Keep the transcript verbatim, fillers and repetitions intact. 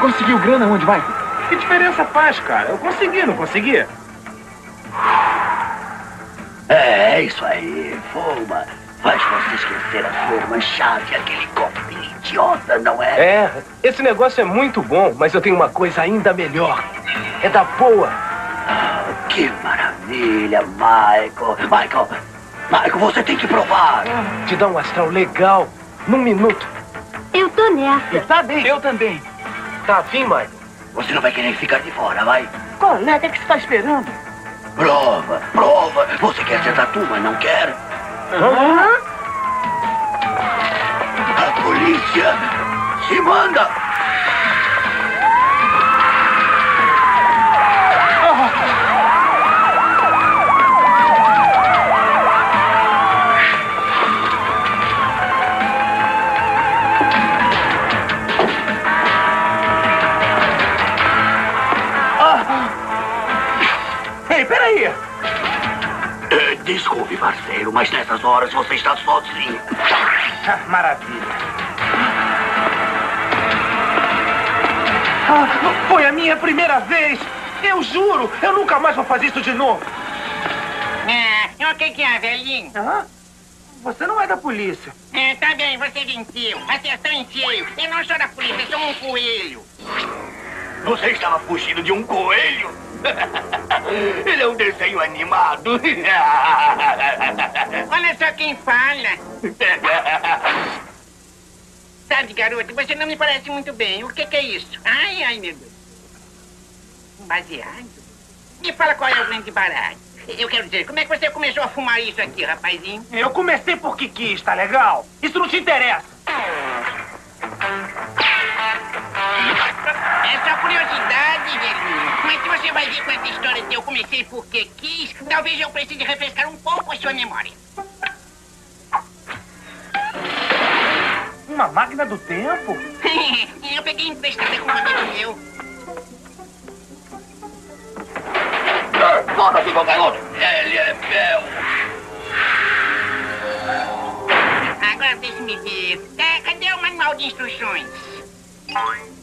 conseguiu grana onde, vai? Que diferença faz, cara? Eu consegui, não consegui? É, isso aí, Fuma. Faz você esquecer a sua irmã-chave, aquele golpe idiota, não é? É, esse negócio é muito bom, mas eu tenho uma coisa ainda melhor. É da boa. Ah, que maravilha, Michael. Michael, Michael, você tem que provar. Te dá um astral legal, num minuto. Eu tô nessa. Tá bem, eu também. Tá afim, Michael? Você não vai querer ficar de fora, vai? Colega, o que você tá esperando? Prova, prova. Você quer ser tatu, mas não quer? Hã? A polícia se manda. Ei, peraí! É, desculpe, parceiro, mas nessas horas você está sozinho. Ah, maravilha. Ah, foi a minha primeira vez! Eu juro, eu nunca mais vou fazer isso de novo. Ah, o que que é, velhinho? Hã? Você não é da polícia. É, tá bem, você venceu. Acertou em cheio. Eu não sou da polícia, eu sou um coelho. Você estava fugindo de um coelho? Ele é um desenho animado. Olha só quem fala. Sabe, garoto, você não me parece muito bem. O que que é isso? Ai, ai, meu Deus. Um baseado? Me fala qual é o grande barato. Eu quero dizer, como é que você começou a fumar isso aqui, rapazinho? Eu comecei porque quis, tá legal? Isso não te interessa. É só curiosidade, velhinho. Mas se você vai vir com essa história de eu comecei porque quis, talvez eu precise refrescar um pouco a sua memória. Uma máquina do tempo? Eu peguei emprestada com um amigo meu. Volta aqui, meu garoto. Ele é meu. Agora deixe-me ver. É, cadê o manual de instruções?